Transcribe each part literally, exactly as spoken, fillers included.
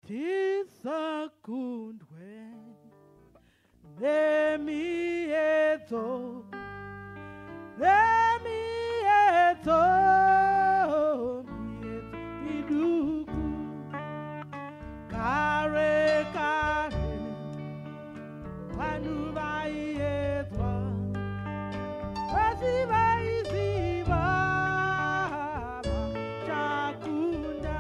tisakundwe nemiedzo nemiedzo miedzo miduku kare kare vanhu vaiedzwa asi vaiziva vachakunda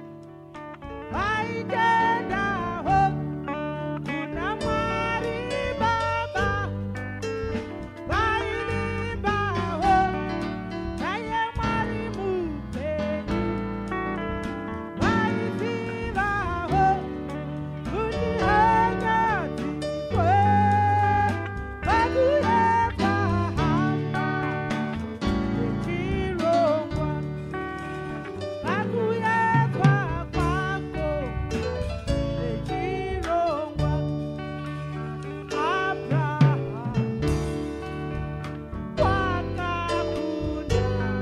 vaitendawo kuna Mwari Baba vaivimbawo naye Mwari mupenyu vaizivawo kuti hanyadziswe vakuedza hama nechirongwa vakuedzwa kwako nechirongwa Abraham wakakunda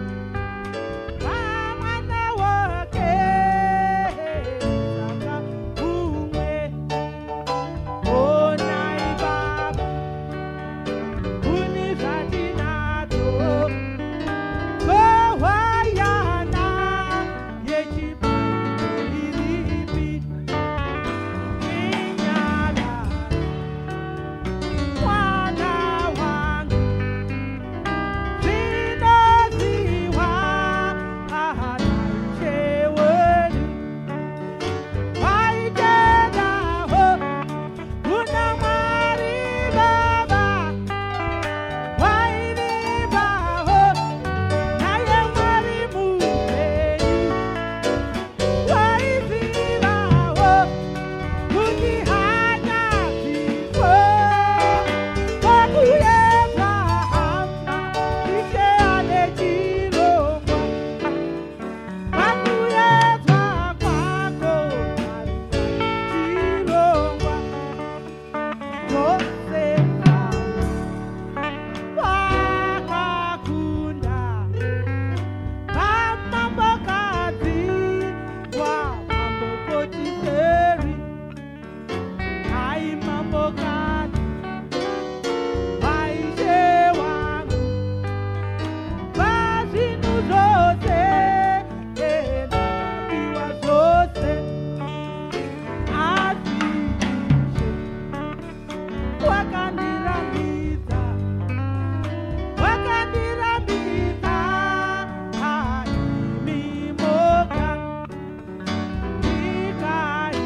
vamwana wake saka umwe onai Baba uni zvatinadzo kohwayana yechibharo iripi inyala mwana wangu zvinoziwa ahanaisheweni vaitendawo kuna Mwari Baba vaivimbawo naye Mwari mupenyu vaizivawo kuti hanyadziswe vakuedza hama ishe ane chirongwa vakuedzwa kwako chirongwa Josefa wakakunda vamambokadzi wamambo Potiferi hai mambokadzi vaishe wangu vazvinhu zvose endapiwa zvose asi Ishe wakandirambidza wakandirambidza haimi moga ndikaenda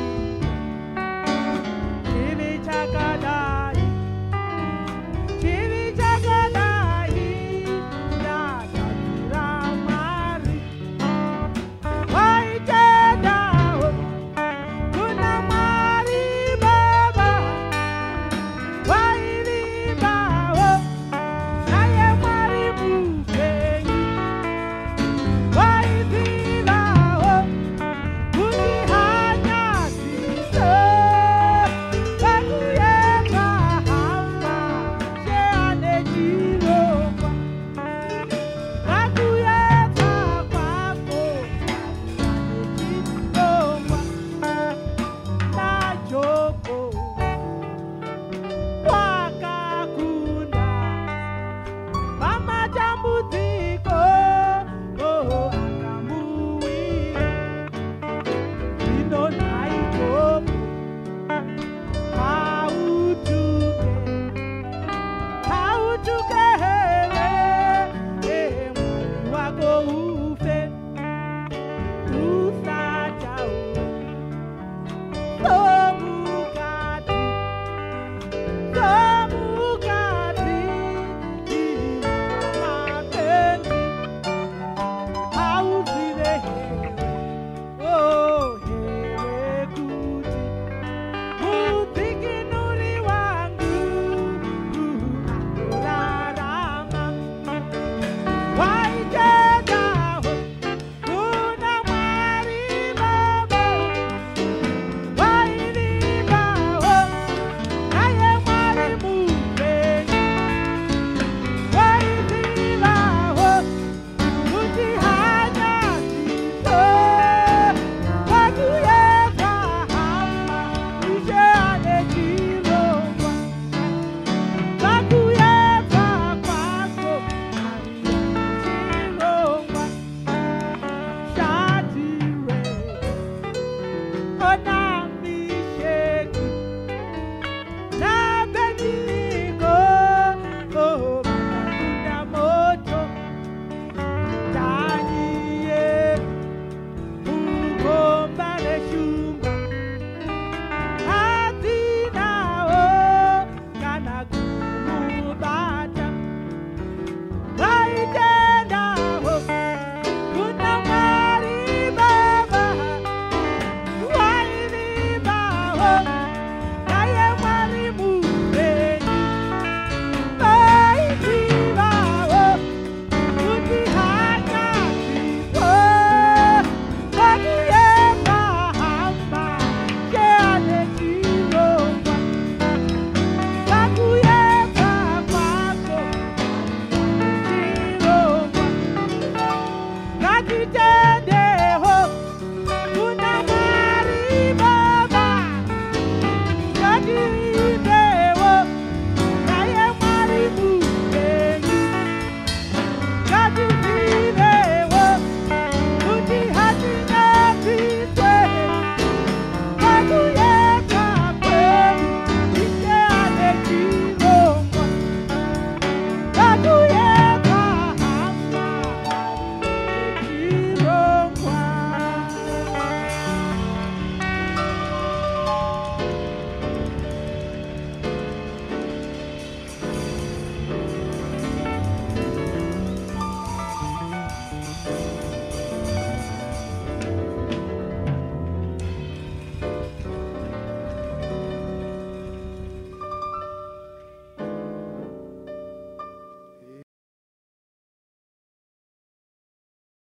Oh